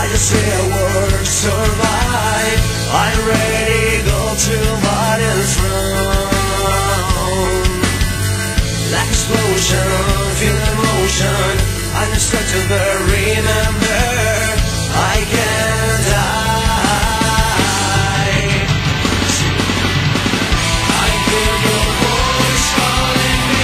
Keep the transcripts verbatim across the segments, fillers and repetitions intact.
just say a word, survive. I'm ready, go to body's round. Like explosion, feel emotion. I'm stuck to the remember. I can't die. I hear your voice calling me.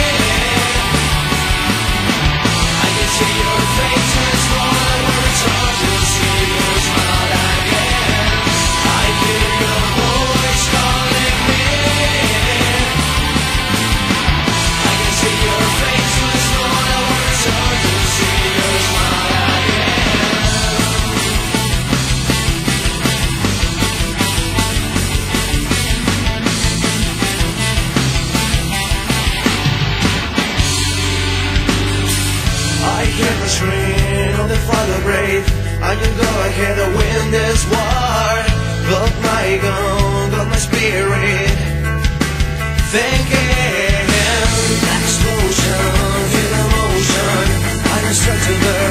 I can see your face as one words hard to see your smile again. I hear your voice calling me. I can see your face as one words hard to see your smile again. I hear the scream of the father brave. I can go ahead and win this war. Got my gun, got my spirit. Thinking, explosion, feel emotion. I'm stuck to the